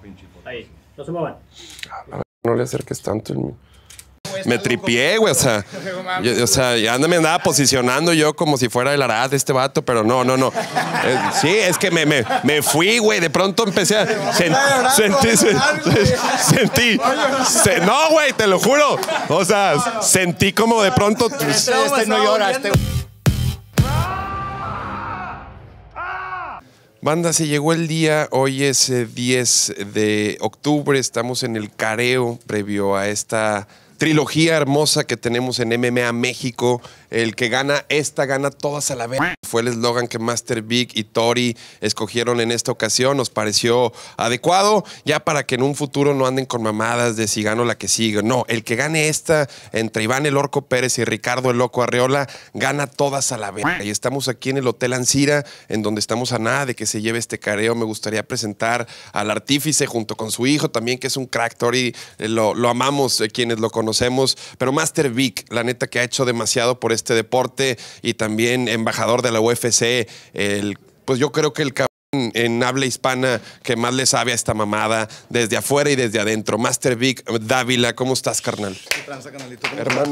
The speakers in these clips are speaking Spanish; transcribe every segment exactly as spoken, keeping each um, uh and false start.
Ahí, no se muevan. No le acerques tanto. Me tripié, güey, o sea, yo, o sea, ya me andaba posicionando yo como si fuera el Arad de este vato, pero no, no, no. Eh, sí, es que me, me, me fui, güey, de pronto empecé a... Sen, sentí, se, se, sentí, se, no, güey, te lo juro. O sea, sentí como de pronto... Este, este no llora, este... Banda, se llegó el día, hoy es eh, diez de octubre, estamos en el careo previo a esta trilogía hermosa que tenemos en M M A México. El que gana esta, gana todas a la vez. Fue el eslogan que Master Vic y Tori escogieron en esta ocasión. Nos pareció adecuado, ya para que en un futuro no anden con mamadas de si gano la que sigue. No, el que gane esta, entre Iván el Orco Pérez y Ricardo el Loco Arreola, gana todas a la vez. Y estamos aquí en el Hotel Ancira, en donde estamos a nada de que se lleve este careo. Me gustaría presentar al artífice junto con su hijo también, que es un crack. Tori, eh, lo, lo amamos eh, quienes lo conocemos. Pero Master Vic, la neta que ha hecho demasiado por este deporte y también embajador de la U F C, el, pues yo creo que el cabrón en habla hispana que más le sabe a esta mamada desde afuera y desde adentro. Master Vic Dávila, ¿cómo estás, carnal? ¿Qué tranza, canalito? ¿Cómo Hermano,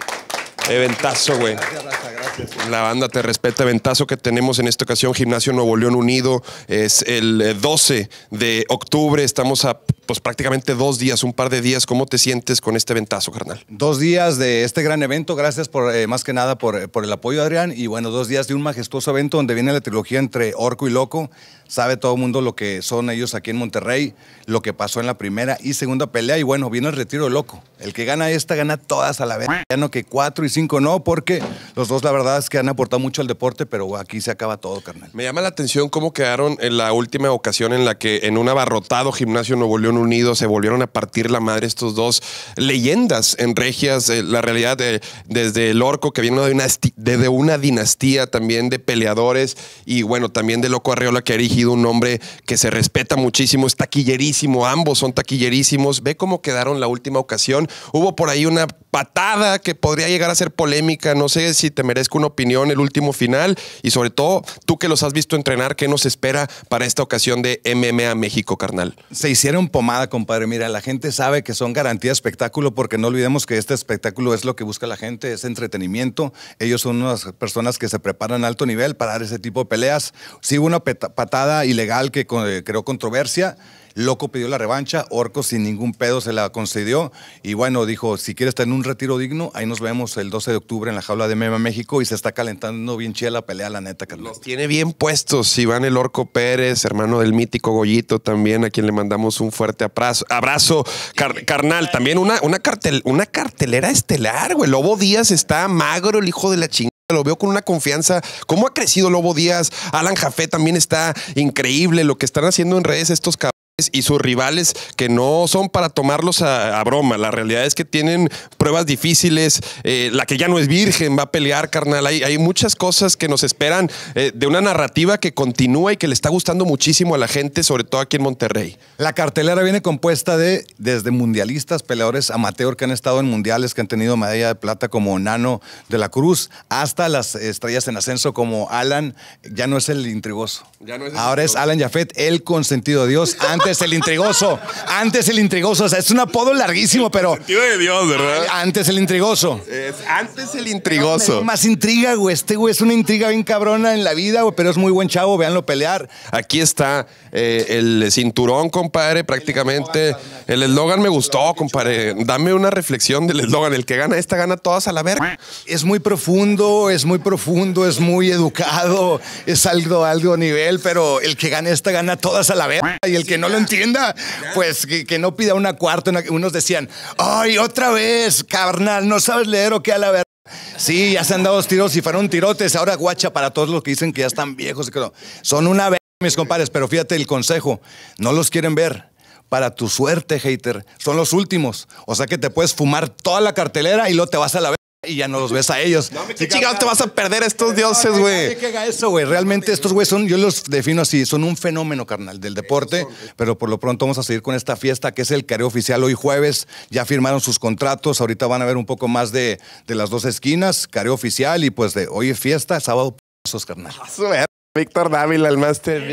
eventazo, güey. Gracias, Raza, gracias. La banda te respeta, eventazo que tenemos en esta ocasión, Gimnasio Nuevo León Unido. Es el doce de octubre, estamos a pues prácticamente dos días, un par de días. ¿Cómo te sientes con este eventazo, carnal? Dos días de este gran evento, gracias por eh, más que nada por, por el apoyo, Adrián. Y bueno, dos días de un majestuoso evento donde viene la trilogía entre Orco y Loco. Sabe todo el mundo lo que son ellos aquí en Monterrey, lo que pasó en la primera y segunda pelea. Y bueno, viene el retiro de Loco. El que gana esta, gana todas a la vez. Ya no que cuatro y cinco no, porque los dos la verdad es que han aportado mucho al deporte, pero aquí se acaba todo, carnal. Me llama la atención cómo quedaron en la última ocasión en la que en un abarrotado Gimnasio Nuevo León Unido se volvieron a partir la madre estos dos leyendas en regias. Eh, la realidad de, desde el Orco, que viene de una, de una dinastía también de peleadores, y bueno, también de Loco Arreola, que ha erigido un nombre que se respeta muchísimo, es taquillerísimo, ambos son taquillerísimos. Ve cómo quedaron la última ocasión. Hubo por ahí una patada que podría llegar a ser polémica, no sé si te merezco una opinión el último final, y sobre todo, tú que los has visto entrenar, ¿qué nos espera para esta ocasión de M M A México, carnal? Se hicieron pomada, compadre. Mira, la gente sabe que son garantía de espectáculo, porque no olvidemos que este espectáculo es lo que busca la gente, es entretenimiento. Ellos son unas personas que se preparan a alto nivel para dar ese tipo de peleas. Sí hubo una patada ilegal que creó controversia. Loco pidió la revancha, Orco sin ningún pedo se la concedió y bueno, dijo, si quieres tener un retiro digno, ahí nos vemos el doce de octubre en la jaula de M M A México, y se está calentando bien chida la pelea, la neta, carnal. Los tiene bien puestos Iván el Orco Pérez, hermano del mítico Goyito también, a quien le mandamos un fuerte abrazo. abrazo car carnal, también una, una, cartel, una cartelera estelar, güey. Lobo Díaz está magro, el hijo de la chingada. Lo veo con una confianza. ¿Cómo ha crecido Lobo Díaz? Alan Jafé también está increíble. Lo que están haciendo en redes estos cabrones y sus rivales, que no son para tomarlos a, a broma. La realidad es que tienen pruebas difíciles. Eh, la que ya no es virgen va a pelear, carnal. Hay, hay muchas cosas que nos esperan eh, de una narrativa que continúa y que le está gustando muchísimo a la gente, sobre todo aquí en Monterrey. La cartelera viene compuesta de desde mundialistas, peleadores amateur que han estado en mundiales, que han tenido medalla de plata, como Nano de la Cruz, hasta las estrellas en ascenso como Alan. Ya no es el intrigoso. Ya no es el Ahora intrigoso. es Alan Jafet, el consentido de Dios. Antes el intrigoso. Antes el intrigoso. O sea, es un apodo larguísimo, pero... Sentido de Dios, ¿verdad? Antes el intrigoso. Es antes el intrigoso. Más intriga, güey. Este güey es una intriga bien cabrona en la vida, güey, pero es muy buen chavo. Véanlo pelear. Aquí está eh, el cinturón, compadre, prácticamente. El eslogan me gustó, compadre. Dame una reflexión del eslogan. El que gana esta, gana todas a la verga. Es muy profundo, es muy profundo, es muy educado, es algo, algo nivel, pero el que gana esta, gana todas a la verga. Y el que no lo entienda, pues que, que no pida una cuarta. Una, unos decían, ay, otra vez, carnal, ¿no sabes leer o qué a la verga? Sí, ya se han dado tiros y fueron tirotes. Ahora guacha para todos los que dicen que ya están viejos. Son una verga, mis compadres, pero fíjate el consejo, no los quieren ver. Para tu suerte, hater, son los últimos. O sea que te puedes fumar toda la cartelera y luego te vas a la verga y ya no los ves a ellos. No, ¿qué chingados te vas a perder estos dioses, güey? ¿Qué haga eso, güey? Realmente estos güeyes son, yo los defino así, son un fenómeno, carnal, del deporte, pero por lo pronto vamos a seguir con esta fiesta que es el careo oficial hoy jueves. Ya firmaron sus contratos, ahorita van a ver un poco más de, de las dos esquinas, careo oficial, y pues de hoy es fiesta, sábado, esos carnal. Víctor Dávila, el Master Vic.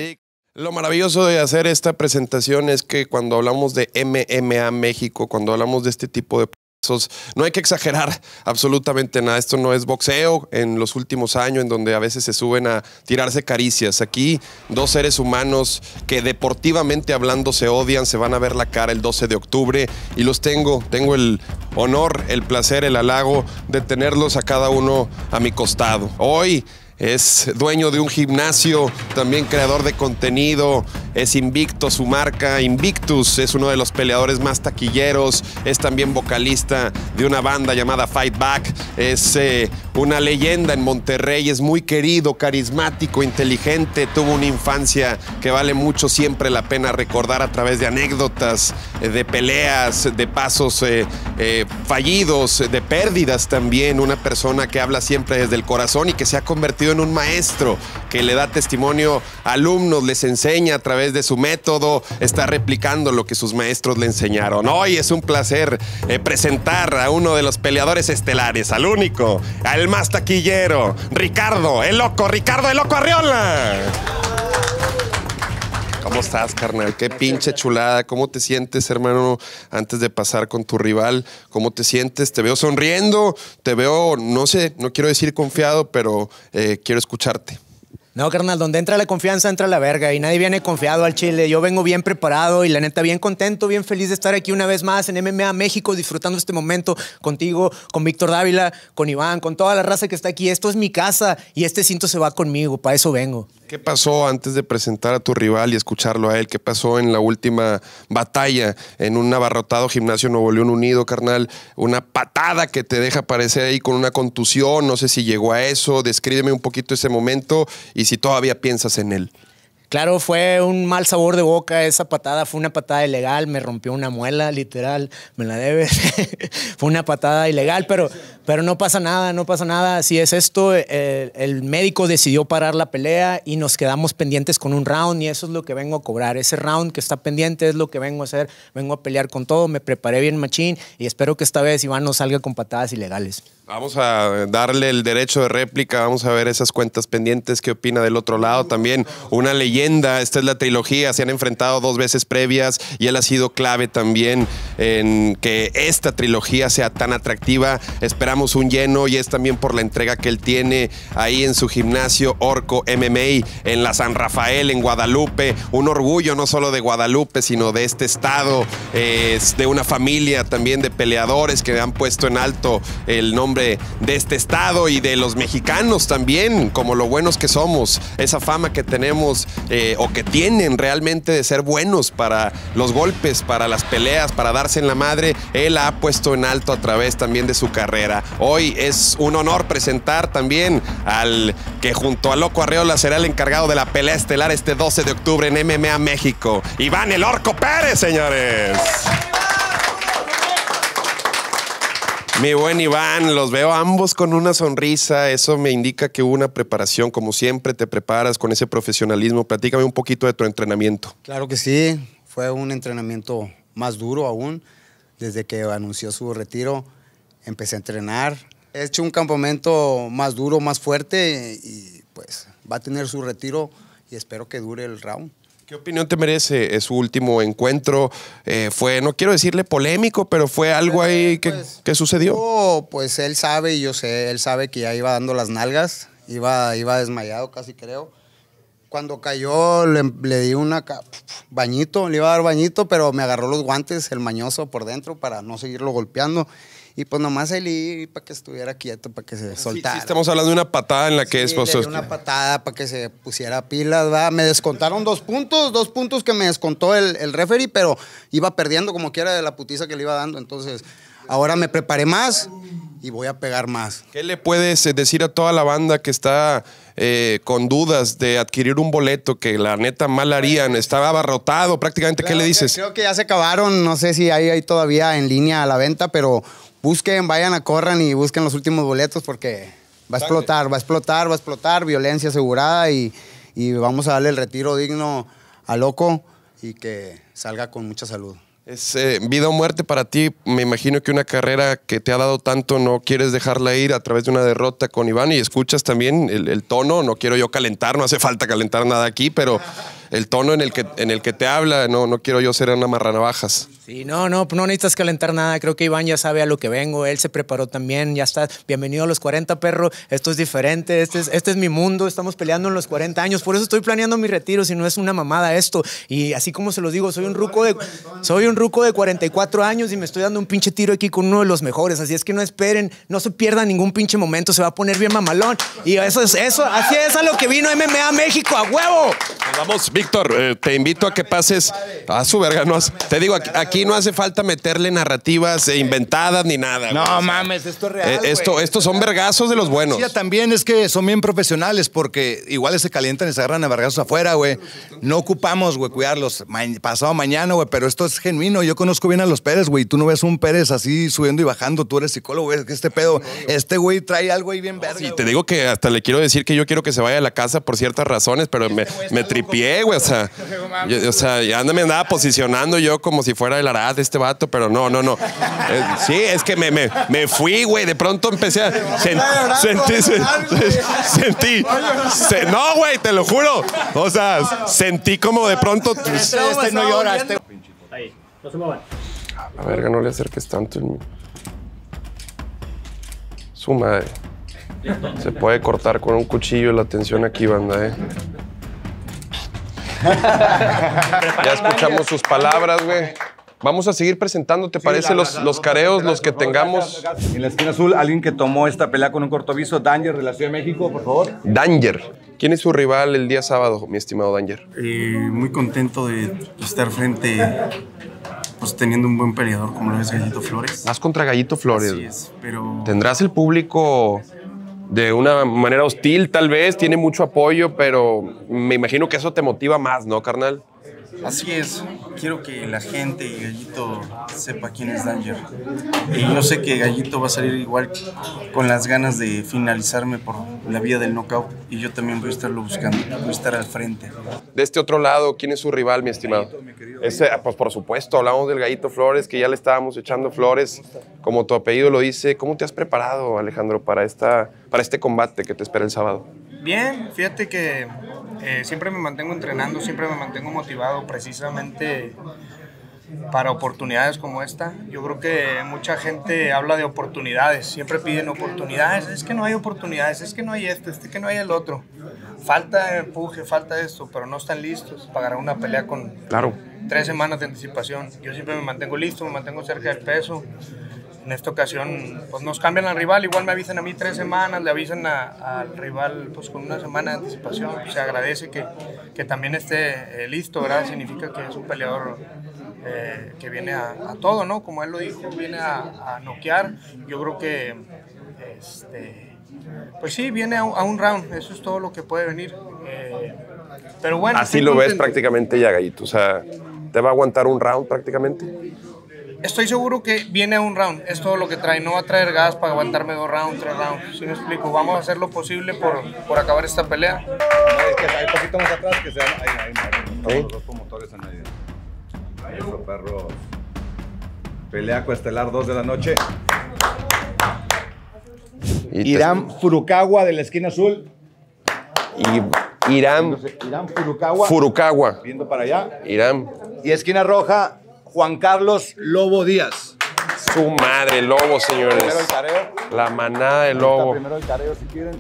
Lo maravilloso de hacer esta presentación es que cuando hablamos de M M A México, cuando hablamos de este tipo de procesos, no hay que exagerar absolutamente nada. Esto no es boxeo en los últimos años en donde a veces se suben a tirarse caricias. Aquí dos seres humanos que deportivamente hablando se odian, se van a ver la cara el doce de octubre y los tengo, tengo el honor, el placer, el halago de tenerlos a cada uno a mi costado. Hoy es dueño de un gimnasio, también creador de contenido, es invicto su marca, Invictus, es uno de los peleadores más taquilleros, es también vocalista de una banda llamada Fight Back, es eh, una leyenda en Monterrey, es muy querido, carismático, inteligente, tuvo una infancia que vale mucho siempre la pena recordar a través de anécdotas, eh, de peleas, de pasos eh, eh, fallidos, de pérdidas también, una persona que habla siempre desde el corazón y que se ha convertido en un maestro que le da testimonio a alumnos, les enseña a través de su método, está replicando lo que sus maestros le enseñaron. Hoy es un placer eh, presentar a uno de los peleadores estelares, al único, al más taquillero, Ricardo, el loco, Ricardo el loco Arriola. ¿Cómo estás, carnal? Qué pinche chulada. ¿Cómo te sientes, hermano, antes de pasar con tu rival? ¿Cómo te sientes? Te veo sonriendo, te veo, no sé, no quiero decir confiado, pero eh, quiero escucharte. No, carnal, donde entra la confianza entra la verga y nadie viene confiado al Chile. Yo vengo bien preparado y la neta bien contento, bien feliz de estar aquí una vez más en M M A México, disfrutando este momento contigo, con Víctor Dávila, con Iván, con toda la raza que está aquí. Esto es mi casa y este cinto se va conmigo, para eso vengo. ¿Qué pasó antes de presentar a tu rival y escucharlo a él? ¿Qué pasó en la última batalla en un abarrotado gimnasio Nuevo León Unido, carnal? Una patada que te deja aparecer ahí con una contusión, no sé si llegó a eso. Descríbeme un poquito ese momento y si todavía piensas en él. Claro, fue un mal sabor de boca esa patada, fue una patada ilegal, me rompió una muela, literal, me la debes. Fue una patada ilegal, pero, pero no pasa nada, no pasa nada. Así es esto, el, el médico decidió parar la pelea y nos quedamos pendientes con un round y eso es lo que vengo a cobrar. Ese round que está pendiente es lo que vengo a hacer, vengo a pelear con todo, me preparé bien machín y espero que esta vez Iván no salga con patadas ilegales. Vamos a darle el derecho de réplica, vamos a ver esas cuentas pendientes, qué opina del otro lado. También una leyenda, esta es la trilogía, se han enfrentado dos veces previas y él ha sido clave también en que esta trilogía sea tan atractiva. Esperamos un lleno y es también por la entrega que él tiene ahí en su gimnasio Orco M M A en la San Rafael, en Guadalupe. Un orgullo no solo de Guadalupe, sino de este estado, es de una familia también de peleadores que han puesto en alto el nombre de este estado y de los mexicanos también, como lo buenos que somos, esa fama que tenemos eh, o que tienen realmente de ser buenos para los golpes, para las peleas, para darse en la madre, él ha puesto en alto a través también de su carrera. Hoy es un honor presentar también al que junto a Loco Arriola será el encargado de la pelea estelar este doce de octubre en M M A México, Iván el Orco Pérez, señores. Mi buen Iván, los veo ambos con una sonrisa, eso me indica que hubo una preparación, como siempre te preparas con ese profesionalismo. Platícame un poquito de tu entrenamiento. Claro que sí, fue un entrenamiento más duro aún. Desde que anunció su retiro, empecé a entrenar. He hecho un campamento más duro, más fuerte y pues va a tener su retiro y espero que dure el round. ¿Qué opinión te merece eh, su último encuentro? Eh, fue, no quiero decirle polémico, pero fue algo ahí que, pues, que sucedió. Oh, pues él sabe y yo sé, él sabe que ya iba dando las nalgas, iba, iba desmayado casi creo. Cuando cayó le, le di una bañito, le iba a dar bañito, pero me agarró los guantes, el mañoso por dentro para no seguirlo golpeando. Y pues nomás él para que estuviera quieto, para que se soltara. Sí, sí, estamos hablando de una patada en la que sí, es... Pues, le di una patada para que se pusiera pilas, ¿verdad? Me descontaron dos puntos, dos puntos que me descontó el, el referee, pero iba perdiendo como quiera de la putiza que le iba dando. Entonces, ahora me preparé más y voy a pegar más. ¿Qué le puedes decir a toda la banda que está eh, con dudas de adquirir un boleto que la neta mal harían? Estaba abarrotado prácticamente. Claro, ¿qué le dices? Creo que ya se acabaron, no sé si hay, hay todavía en línea a la venta, pero... Busquen, vayan a corran y busquen los últimos boletos porque va a explotar, va a explotar, va a explotar, violencia asegurada y, y vamos a darle el retiro digno a Loco y que salga con mucha salud. Es eh, vida o muerte para ti. Me imagino que una carrera que te ha dado tanto no quieres dejarla ir a través de una derrota con Iván y escuchas también el, el tono. No quiero yo calentar, no hace falta calentar nada aquí, pero el tono en el que, en el que te habla, no, no quiero yo ser una marranavajas. Sí, no, no, no necesitas calentar nada. Creo que Iván ya sabe a lo que vengo. Él se preparó también, ya está. Bienvenido a los cuarenta, perro. Esto es diferente, este es, este es mi mundo. Estamos peleando en los cuarenta años. Por eso estoy planeando mi retiro, si no es una mamada esto. Y así como se los digo, soy un ruco de, soy un ruco de cuarenta y cuatro años y me estoy dando un pinche tiro aquí con uno de los mejores. Así es que no esperen, no se pierdan ningún pinche momento. Se va a poner bien mamalón. Y eso es eso, así es a lo que vino M M A México, a huevo. Pues vamos, Víctor, eh, te invito a que pases a su verga. No, te digo, aquí, aquí no hace falta meterle narrativas eh, inventadas ni nada. No güey. mames, esto es real. Eh, esto, estos son vergazos de los buenos. Sí, también es que son bien profesionales porque igual se calientan y se agarran a vergazos afuera, güey. No ocupamos, güey, cuidarlos ma pasado mañana, güey, pero esto es genuino. Yo conozco bien a los Pérez, güey. Tú no ves un Pérez así subiendo y bajando. Tú eres psicólogo, güey. Este pedo, este güey trae algo ahí bien verga. Sí, te digo que hasta le quiero decir que yo quiero que se vaya a la casa por ciertas razones, pero me, me tripié, güey. O sea, yo, o sea, ya me andaba posicionando yo como si fuera el Arad de este vato, pero no, no, no. Eh, sí, es que me, me, me fui, güey. De pronto empecé a sen, sentí, se, sentí, se, no, güey, te lo juro. O sea, sentí como de pronto. Este, este no llora, este. Ahí, no se muevan. A verga, no le acerques tanto. Su madre. Se puede cortar con un cuchillo la tensión aquí, banda, ¿eh? Ya escuchamos sus palabras, güey. Vamos a seguir presentando, ¿te sí, parece? La, los, la, los careos, los que tengamos. En la esquina azul, alguien que tomó esta pelea con un corto aviso, Danger, de la Ciudad de México, por favor. Danger. ¿Quién es su rival el día sábado, mi estimado Danger? Eh, muy contento de estar frente, pues teniendo un buen peleador como lo es Gallito Flores. Vas contra Gallito Flores. Así es, pero... ¿Tendrás el público de una manera hostil, tal vez? Tiene mucho apoyo, pero me imagino que eso te motiva más, ¿no, carnal? Así es, quiero que la gente y Gallito sepa quién es Danger. Y yo sé que Gallito va a salir igual con las ganas de finalizarme por la vía del knockout y yo también voy a estarlo buscando, voy a estar al frente. De este otro lado, ¿quién es su rival, mi estimado? Ese, pues por supuesto, hablamos del Gallito Flores, que ya le estábamos echando flores, como tu apellido lo dice. ¿Cómo te has preparado, Alejandro, para, esta, para este combate que te espera el sábado? Bien, fíjate que eh, siempre me mantengo entrenando, siempre me mantengo motivado precisamente para oportunidades como esta. Yo creo que mucha gente habla de oportunidades, siempre piden oportunidades, es que no hay oportunidades, es que no hay esto, es que no hay el otro. Falta empuje, falta esto, pero no están listos para ganar una pelea con claro. tres semanas de anticipación. Yo siempre me mantengo listo, me mantengo cerca del peso. En esta ocasión, pues nos cambian al rival, igual me avisan a mí tres semanas, le avisan a, al rival pues con una semana de anticipación. Se agradece que, que también esté eh, listo, ¿verdad? Significa que es un peleador eh, que viene a, a todo, ¿no? Como él lo dijo, viene a, a noquear. Yo creo que, este, pues sí, viene a, a un round, eso es todo lo que puede venir. Eh, pero bueno. Así lo ves prácticamente ya, Gallito, o sea, ¿te va a aguantar un round prácticamente? Estoy seguro que viene a un round, es todo lo que trae, no va a traer gas para aguantarme dos rounds, tres rounds, ¿sí me explico? Vamos a hacer lo posible por, por acabar esta pelea. No, es que hay un poquito más atrás que sean, ahí, ahí, ahí, ahí, los dos promotores en medio. Eso, perros. Pelea coestelar, dos de la noche. Y Irán te... Furukawa de la esquina azul. Y Irán, Irán Furukawa. Furukawa. Viendo para allá. Irán. Y esquina roja, Juan Carlos Lobo Díaz. Su madre, Lobo, señores. Primero el careo. La manada de Lobo. Primero el careo, si quieren.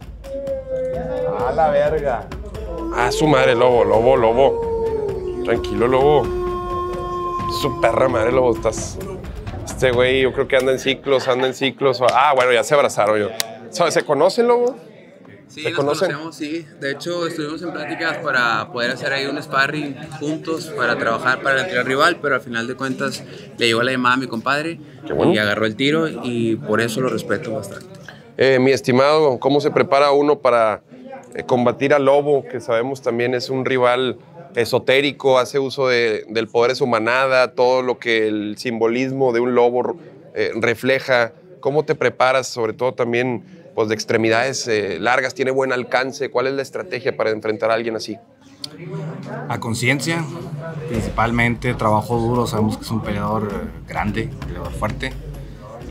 A la verga. Ah, su madre, Lobo, Lobo, Lobo. Tranquilo, Lobo. Su perra madre, Lobo. Estás... Este güey, yo creo que anda en ciclos, anda en ciclos. Ah, bueno, ya se abrazaron yo. ¿Se conocen, Lobo? Sí, nos conocemos, sí. De hecho, estuvimos en pláticas para poder hacer ahí un sparring juntos, para trabajar para el rival, pero al final de cuentas le llegó la llamada a mi compadre. Qué bueno. Y agarró el tiro y por eso lo respeto bastante. Eh, mi estimado, ¿cómo se prepara uno para eh, combatir al Lobo, que sabemos también es un rival esotérico, hace uso de, del poder de su manada, todo lo que el simbolismo de un lobo eh, refleja? ¿Cómo te preparas, sobre todo también pues, de extremidades eh, largas, tiene buen alcance? ¿Cuál es la estrategia para enfrentar a alguien así? A conciencia, principalmente trabajo duro, sabemos que es un peleador grande, un peleador fuerte,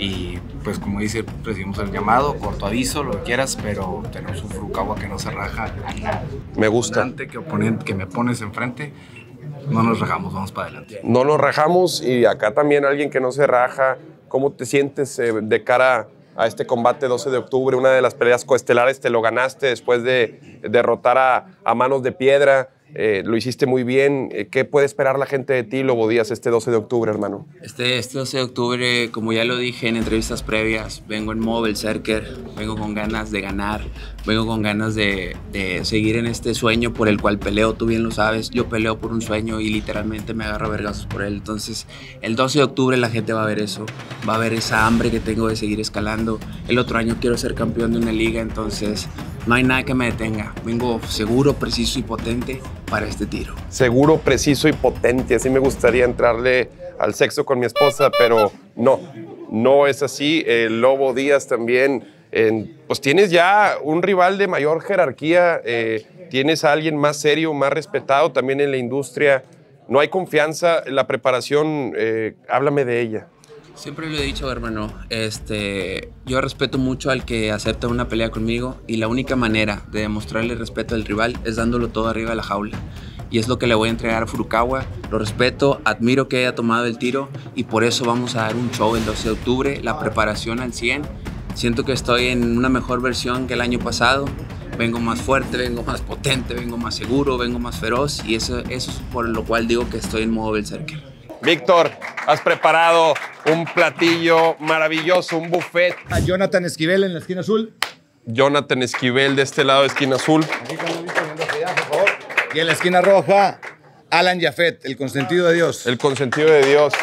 y pues como dice, recibimos el llamado, corto aviso, lo que quieras, pero tenemos un Furukawa que no se raja. Me gusta. Oponente, que oponente que me pones enfrente, no nos rajamos, vamos para adelante. No nos rajamos y acá también alguien que no se raja. ¿Cómo te sientes eh, de cara a este combate doce de octubre? Una de las peleas coestelares, te lo ganaste después de derrotar a, a Manos de Piedra. Eh, lo hiciste muy bien. Eh, ¿Qué puede esperar la gente de ti, Lobo Díaz, este doce de octubre, hermano? Este, este doce de octubre, como ya lo dije en entrevistas previas, vengo en modo berserker, vengo con ganas de ganar, vengo con ganas de, de seguir en este sueño por el cual peleo, tú bien lo sabes, yo peleo por un sueño y literalmente me agarro a vergazos por él. Entonces, el doce de octubre la gente va a ver eso, va a ver esa hambre que tengo de seguir escalando. El otro año quiero ser campeón de una liga, entonces no hay nada que me detenga. Vengo seguro, preciso y potente para este tiro. Seguro, preciso y potente. Así me gustaría entrarle al sexo con mi esposa, pero no, no es así. El Lobo Díaz también, eh, pues tienes ya un rival de mayor jerarquía, eh, tienes a alguien más serio, más respetado también en la industria. No hay confianza, la preparación, eh, háblame de ella. Siempre lo he dicho, hermano, este, yo respeto mucho al que acepta una pelea conmigo y la única manera de demostrarle respeto al rival es dándolo todo arriba de la jaula. Y es lo que le voy a entregar a Furukawa. Lo respeto, admiro que haya tomado el tiro y por eso vamos a dar un show el doce de octubre, la preparación al cien. Siento que estoy en una mejor versión que el año pasado. Vengo más fuerte, vengo más potente, vengo más seguro, vengo más feroz y eso, eso es por lo cual digo que estoy en modo berserker. Víctor, has preparado un platillo maravilloso, un buffet. A Jonathan Esquivel en la esquina azul. Jonathan Esquivel de este lado, esquina azul. Y en la esquina roja, Alan Jafet, el consentido de Dios. El consentido de Dios.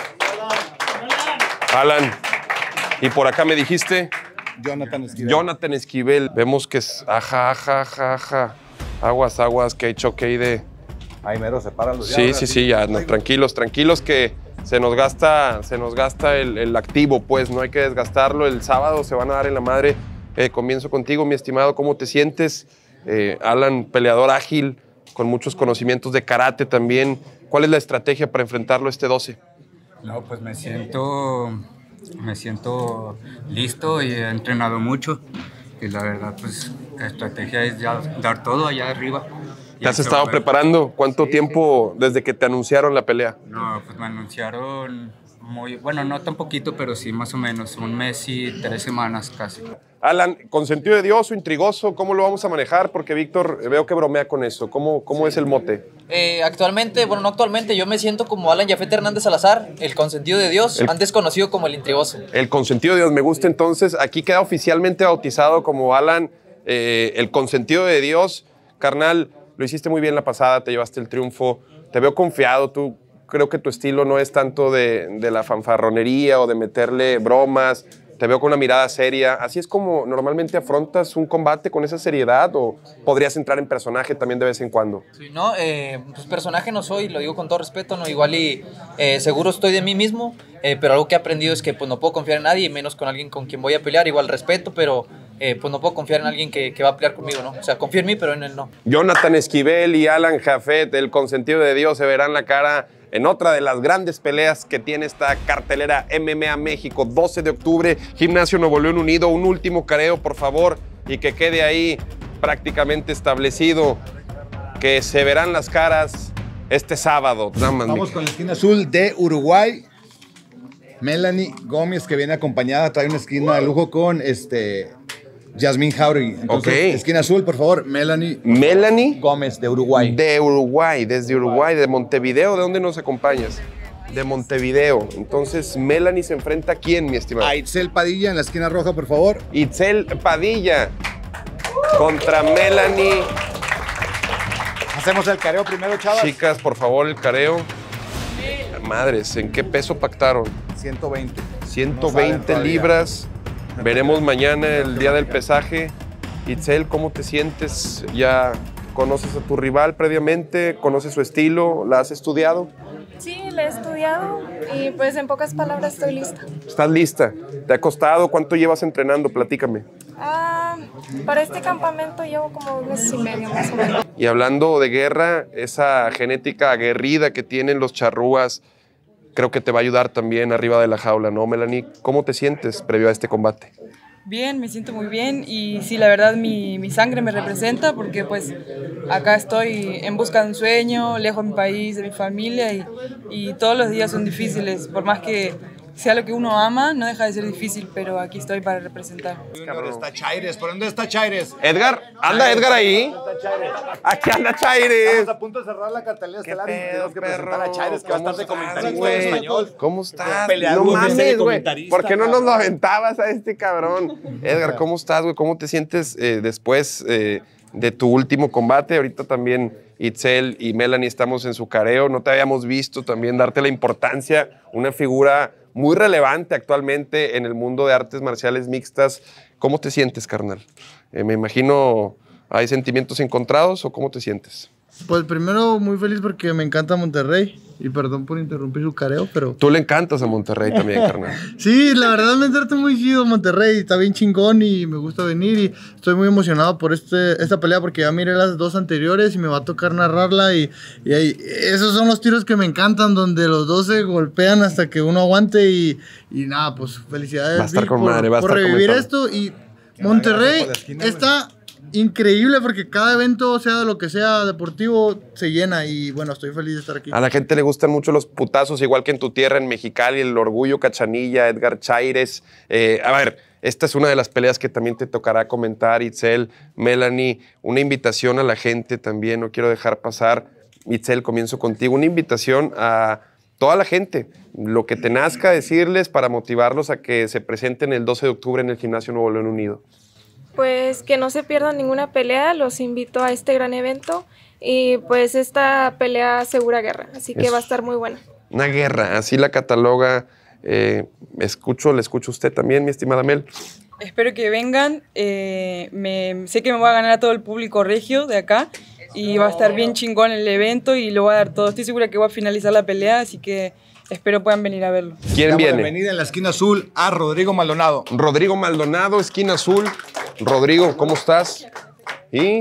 Alan. Y por acá me dijiste... Jonathan Esquivel. Jonathan Esquivel. Vemos que es... Aja, aja, aja, aja. Aguas, aguas, que hay choque de... Ahí mero, sepáralos. Sí, sí, sí, ya, no, tranquilos, tranquilos que se nos gasta, se nos gasta el, el activo, pues, no hay que desgastarlo. El sábado se van a dar en la madre. Eh, comienzo contigo, mi estimado, ¿cómo te sientes? Eh, Alan, peleador ágil, con muchos conocimientos de karate también. ¿Cuál es la estrategia para enfrentarlo este doce? No, pues me siento, me siento listo y he entrenado mucho. Y la verdad, pues, la estrategia es ya dar todo allá arriba. ¿Te has estado preparando? ¿Cuánto sí, tiempo sí. desde que te anunciaron la pelea? No, pues me anunciaron muy, bueno, no tan poquito, pero sí más o menos, un mes y tres semanas casi. Alan, ¿consentido de Dios o intrigoso? ¿Cómo lo vamos a manejar? Porque Víctor, veo que bromea con eso. ¿Cómo, cómo sí. es el mote? Eh, actualmente, bueno, no actualmente, yo me siento como Alan Jafet Hernández Salazar, el consentido de Dios, el, antes conocido como el intrigoso. El consentido de Dios, me gusta entonces. Aquí queda oficialmente bautizado como Alan, eh, el consentido de Dios. Carnal, lo hiciste muy bien la pasada, te llevaste el triunfo. Te veo confiado, tú creo que tu estilo no es tanto de, de la fanfarronería o de meterle bromas. Te veo con una mirada seria. ¿Así es como normalmente afrontas un combate, con esa seriedad? ¿O podrías entrar en personaje también de vez en cuando? Sí, no, eh, pues personaje no soy, lo digo con todo respeto, ¿no? Igual y eh, seguro estoy de mí mismo, eh, pero algo que he aprendido es que pues no puedo confiar en nadie, y menos con alguien con quien voy a pelear. Igual respeto, pero eh, pues no puedo confiar en alguien que, que va a pelear conmigo, ¿no? O sea, confío en mí, pero en él no. Jonathan Esquivel y Alan Jafet, el consentido de Dios, se verán la cara en otra de las grandes peleas que tiene esta cartelera M M A México, doce de octubre, Gimnasio Nuevo León Unido. Un último careo, por favor, y que quede ahí prácticamente establecido que se verán las caras este sábado. Vamos con la esquina azul de Uruguay. Melanie Gómez, que viene acompañada, trae una esquina de lujo con este... Yasmín Jauregui. Entonces, okay. Esquina azul, por favor, Melanie. Melanie Gómez, de Uruguay. De Uruguay, desde Uruguay, de Montevideo. ¿De dónde nos acompañas? De Montevideo. Entonces, Melanie se enfrenta a quién, mi estimado? A Itzel Padilla en la esquina roja, por favor. Itzel Padilla contra Melanie. Hacemos el careo primero, chavas. Chicas, por favor, el careo. Madres, ¿en qué peso pactaron? ciento veinte. ciento veinte no libras. Veremos mañana el día del pesaje. Itzel, ¿cómo te sientes? ¿Ya conoces a tu rival previamente? ¿Conoces su estilo? ¿La has estudiado? Sí, la he estudiado y pues en pocas palabras estoy lista. ¿Estás lista? ¿Te ha costado? ¿Cuánto llevas entrenando? Platícame. Ah, para este campamento llevo como un mes y medio más o menos. Y hablando de guerra, esa genética aguerrida que tienen los charrúas, creo que te va a ayudar también arriba de la jaula, ¿no, Melanie? ¿Cómo te sientes previo a este combate? Bien, me siento muy bien y sí, la verdad mi, mi sangre me representa porque pues acá estoy en busca de un sueño, lejos de mi país, de mi familia y, y todos los días son difíciles, por más que sea lo que uno ama, no deja de ser difícil, pero aquí estoy para representar. ¿Dónde está Chaires? ¿Por dónde está Chaires? Edgar, ¿anda Edgar ahí? Aquí anda Chaires. Estamos a punto de cerrar la cartelera estelar y tenemos que presentar a Chaires, que va a estar de comentarista en español. ¿Cómo estás? Peleador, No mames, güey. comentarista, ¿Por qué no nos cabrón? lo aventabas a este cabrón? Edgar, ¿cómo estás, güey? ¿Cómo te sientes eh, después eh, de tu último combate? Ahorita también Itzel y Melanie estamos en su careo. No te habíamos visto también darte la importancia, una figura muy relevante actualmente en el mundo de artes marciales mixtas. ¿Cómo te sientes, carnal? Eh, me imagino, ¿hay sentimientos encontrados o cómo te sientes? Pues primero muy feliz porque me encanta Monterrey y perdón por interrumpir su careo, pero... Tú le encantas a Monterrey también, carnal. Sí, la verdad me trata muy chido Monterrey, está bien chingón y me gusta venir y estoy muy emocionado por este, esta pelea porque ya miré las dos anteriores y me va a tocar narrarla y, y ahí, esos son los tiros que me encantan donde los dos se golpean hasta que uno aguante y, y nada, pues felicidades Va a estar Vic, con por, madre, va a por estar revivir comentando. esto y Monterrey está... increíble porque cada evento, sea de lo que sea deportivo, se llena y bueno, estoy feliz de estar aquí. A la gente le gustan mucho los putazos, igual que en tu tierra, en Mexicali, el Orgullo Cachanilla, Edgar Chaires. Eh, a ver, esta es una de las peleas que también te tocará comentar, Itzel, Melanie. Una invitación a la gente también, no quiero dejar pasar. Itzel, comienzo contigo. Una invitación a toda la gente, lo que te nazca decirles para motivarlos a que se presenten el doce de octubre en el Gimnasio Nuevo León Unido. Pues que no se pierdan ninguna pelea, los invito a este gran evento y pues esta pelea asegura guerra, así que Eso. va a estar muy buena. Una guerra, así la cataloga. Eh, escucho, le escucho a usted también, mi estimada Mel. Espero que vengan, eh, me, sé que me voy a ganar a todo el público regio de acá y va a estar bien chingón el evento y lo voy a dar todo, estoy segura que voy a finalizar la pelea, así que espero puedan venir a verlo. ¿Quién Damos viene? bienvenida en la esquina azul a Rodrigo Maldonado. Rodrigo Maldonado, esquina azul. Rodrigo, ¿cómo estás? Y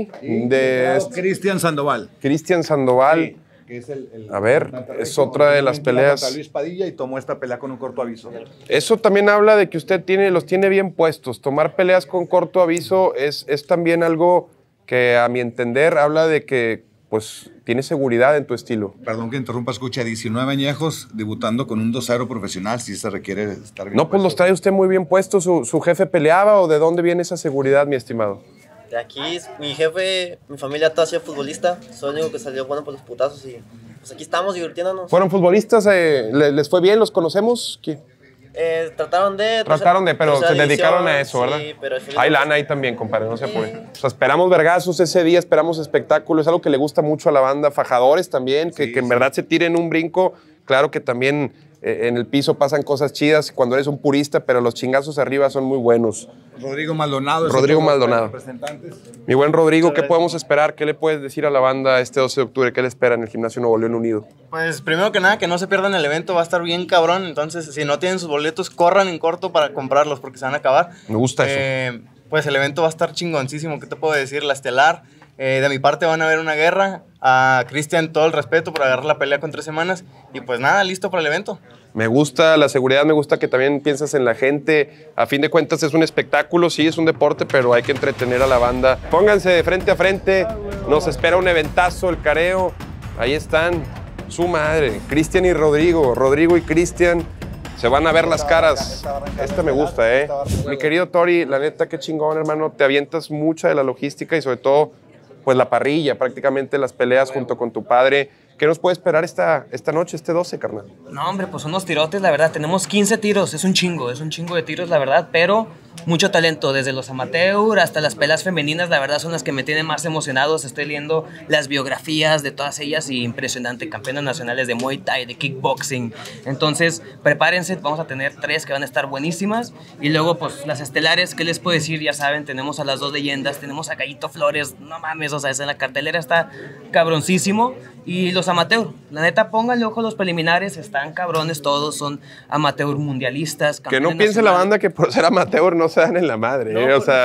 de Cristian Sandoval. Cristian Sandoval. Que es el, el A ver, Monterrey, es otra de las contra peleas. Luis Padilla y tomó esta pelea con un corto aviso. Eso también habla de que usted tiene, los tiene bien puestos. Tomar peleas con corto aviso es, es también algo que, a mi entender, habla de que pues tiene seguridad en tu estilo. Perdón que interrumpa, escucha, diecinueve añejos debutando con un dos cero profesional, si se requiere estar bien. No, pues los trae usted muy bien puestos. ¿Su, su jefe peleaba o de dónde viene esa seguridad, mi estimado? De aquí, mi jefe, mi familia toda ha sido futbolista, soy el único que salió bueno por los putazos y pues aquí estamos divirtiéndonos. ¿Fueron futbolistas? Eh, ¿le- ¿Les fue bien? ¿Los conocemos? ¿Qué? Eh, trataron de... Trataron de, pero se tercera dedicaron división, a eso, ¿verdad? Sí, pero al final- Hay lana ahí también, compadre, no se apure. O sea, esperamos vergazos ese día, esperamos espectáculos, es algo que le gusta mucho a la banda. Fajadores también, que, que en verdad se tiren un brinco. Claro que también eh, en el piso pasan cosas chidas cuando eres un purista, pero los chingazos arriba son muy buenos. Rodrigo Maldonado. es Rodrigo otro de los Maldonado. representantes. Mi buen Rodrigo, ¿qué podemos esperar? ¿Qué le puedes decir a la banda este doce de octubre? ¿Qué le espera en el Gimnasio Nuevo León Unido? Pues primero que nada, que no se pierdan el evento, va a estar bien cabrón. Entonces, si no tienen sus boletos, corran en corto para comprarlos porque se van a acabar. Me gusta eso. Eh, pues el evento va a estar chingoncísimo. ¿Qué te puedo decir? La estelar. Eh, de mi parte van a ver una guerra. A Cristian todo el respeto por agarrar la pelea con tres semanas. Y pues nada, listo para el evento. Me gusta la seguridad, me gusta que también piensas en la gente. A fin de cuentas es un espectáculo, sí, es un deporte, pero hay que entretener a la banda. Pónganse de frente a frente, nos espera un eventazo, el careo. Ahí están, su madre, Cristian y Rodrigo. Rodrigo y Cristian, se van a ver las caras. Esta me gusta, ¿eh? Mi querido Tori, la neta, qué chingón, hermano. Te avientas mucha de la logística y sobre todo, pues la parrilla, prácticamente las peleas junto con tu padre. ¿Qué nos puede esperar esta, esta noche, este doce, carnal? No, hombre, pues unos tirotes, la verdad. Tenemos quince tiros, es un chingo, es un chingo de tiros, la verdad, pero mucho talento, desde los amateur hasta las peleas femeninas, la verdad son las que me tienen más emocionados. Estoy leyendo las biografías de todas ellas y impresionante, campeonas nacionales de Muay Thai, de kickboxing. Entonces, prepárense, vamos a tener tres que van a estar buenísimas. Y luego, pues, las estelares, ¿qué les puedo decir? Ya saben, tenemos a las dos leyendas, tenemos a Gallito Flores, no mames, o sea, en la cartelera está cabroncísimo. Y los amateur, la neta, pónganle ojo a los preliminares, están cabrones todos, son amateur mundialistas. Que no piense la banda que por ser amateur no se dan en la madre, ¿eh? O sea,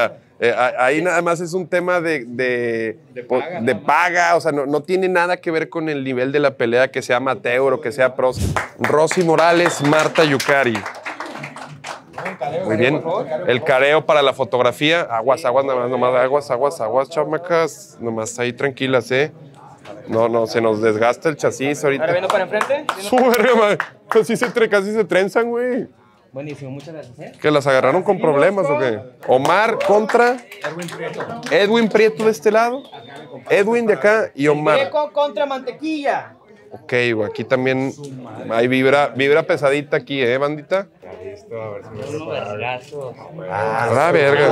Eh, ahí nada más es un tema de, de, de, paga, de paga, o sea, no, no tiene nada que ver con el nivel de la pelea, que sea amateur o que sea pros. Rosy Morales, Marta Yukari. Muy bien. El careo para la fotografía. Aguas, aguas, nomás, nomás, aguas, aguas, aguas, chamacas. Nomás ahí tranquilas, ¿eh? No, no, se nos desgasta el chasis ahorita. ¿Ahora viendo para enfrente? Súper, casi se, tre, casi se trenzan, güey. Buenísimo, muchas gracias. ¿eh? ¿Que las agarraron con problemas o qué? Omar contra Edwin Prieto. Edwin Prieto de este lado. Edwin de acá y Omar. Greco contra Mantequilla. Ok, güey, aquí también hay vibra, vibra pesadita aquí, ¿eh, bandita? Ah, la verga.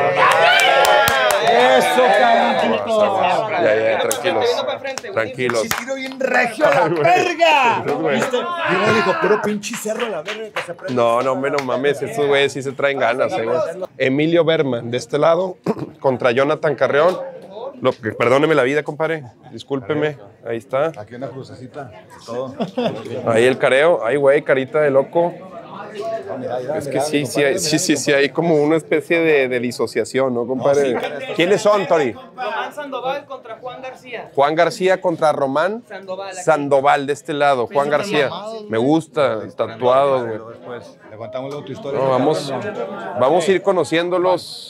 Eso, carnito. Ya, ya, tranquilos. Tranquilos. Si tiro bien regio a la verga. ¿Viste? Digo, dijo, puro pinche cerro a la verga que se aprende. No, no, no mames, estos güeyes sí se traen ganas, eh, güey. Emilio Berman, de este lado, contra Jonathan Carreón. Lo, perdóneme la vida, compadre. Discúlpeme. Ahí está. Aquí una crucecita. Todo. Ahí el careo. Ay, güey, carita de loco. Es que sí, sí, hay, sí, sí, sí, hay como una especie de, de disociación, ¿no, compadre? ¿Quiénes son, Tori? Román Sandoval contra Juan García. Juan García contra Román Sandoval. Sandoval, de este lado. Juan García. Me gusta, tatuado, güey. Después le contamos luego tu historia. No, vamos, vamos a ir conociéndolos.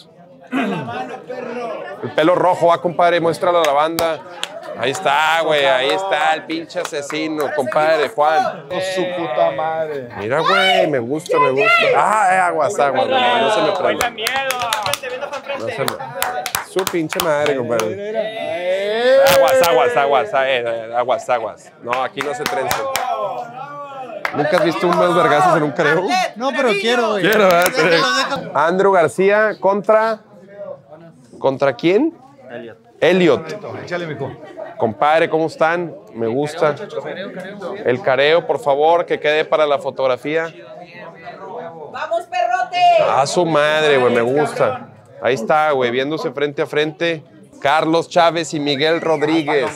El pelo rojo, ah, compadre, muéstralo a la banda. Ahí está, güey, ahí está el pinche asesino, compadre, Juan. Su puta madre. Mira, güey, me gusta, me gusta. Ah, eh, aguas, aguas, no, no se me prenda. No se me... Su pinche madre, compadre. Aguas, aguas, aguas, eh, aguas, aguas. No, aquí no se trenza. ¿Nunca has visto unos vergazos en un careo? No, pero quiero, güey. Quiero, ¿verdad? Andrew García contra... ¿Contra quién? Elliot. Elliot. Échale, mijo. Compadre, ¿cómo están? Me gusta. El careo, por favor, que quede para la fotografía. ¡Vamos, perrote! A su madre, güey, me gusta. Ahí está, güey, viéndose frente a frente. Carlos Chávez y Miguel Rodríguez.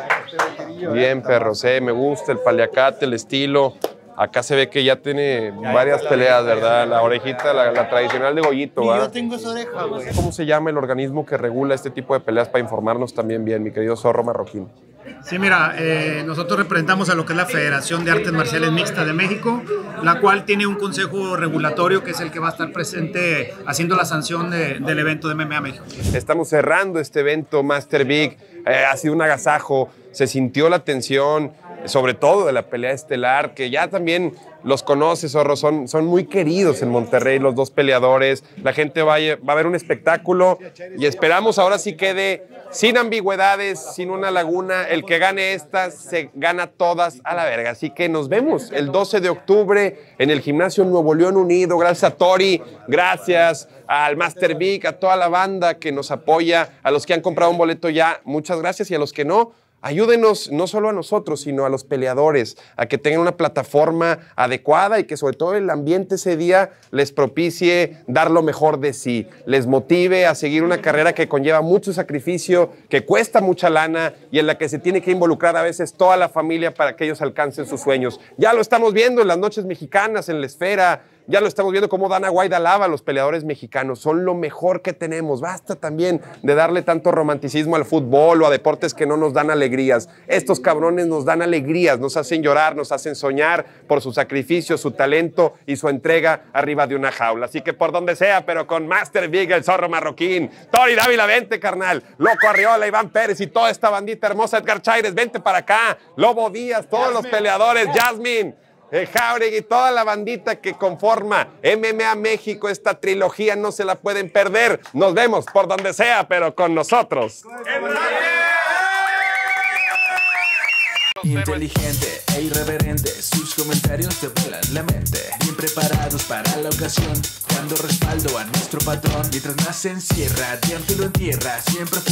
Bien, perros, eh, me gusta el paliacate, el estilo. Acá se ve que ya tiene varias peleas, ¿verdad? La orejita, la, la tradicional de Goyito, ¿verdad? Yo tengo esa oreja, güey. ¿Cómo se llama el organismo que regula este tipo de peleas para informarnos también bien, mi querido Zorro Marroquín? Sí, mira, eh, nosotros representamos a lo que es la Federación de Artes Marciales Mixtas de México, la cual tiene un consejo regulatorio que es el que va a estar presente haciendo la sanción de, del evento de M M A México. Estamos cerrando este evento, Master Big. Eh, ha sido un agasajo, se sintió la tensión, sobre todo de la pelea estelar, que ya también los conoces, Zorro, son, son muy queridos en Monterrey los dos peleadores. La gente va a, va a ver un espectáculo y esperamos ahora sí quede sin ambigüedades, sin una laguna. El que gane estas se gana todas a la verga. Así que nos vemos el doce de octubre en el Gimnasio Nuevo León Unido. Gracias a Tori, gracias al Master Big, a toda la banda que nos apoya, a los que han comprado un boleto ya, muchas gracias, y a los que no, ayúdenos no solo a nosotros, sino a los peleadores, a que tengan una plataforma adecuada y que sobre todo el ambiente ese día les propicie dar lo mejor de sí, les motive a seguir una carrera que conlleva mucho sacrificio, que cuesta mucha lana y en la que se tiene que involucrar a veces toda la familia para que ellos alcancen sus sueños. Ya lo estamos viendo en las noches mexicanas, en la Esfera. Ya lo estamos viendo cómo Dana White alaba a los peleadores mexicanos. Son lo mejor que tenemos. Basta también de darle tanto romanticismo al fútbol o a deportes que no nos dan alegrías. Estos cabrones nos dan alegrías, nos hacen llorar, nos hacen soñar por su sacrificio, su talento y su entrega arriba de una jaula. Así que por donde sea, pero con Master Big, el Zorro Marroquín, Tori Dávila, vente, carnal. Loco Arriola, Iván Pérez y toda esta bandita hermosa, Edgar Chaires, vente para acá. Lobo Díaz, todos los peleadores, Jasmine. El Jauregui y toda la bandita que conforma M M A México, esta trilogía no se la pueden perder. Nos vemos por donde sea, pero con nosotros. Inteligente e irreverente, sus comentarios te vuelan la mente. Bien preparados para la ocasión, dando respaldo a nuestro patrón. Mientras más se encierra, diante lo entierra, siempre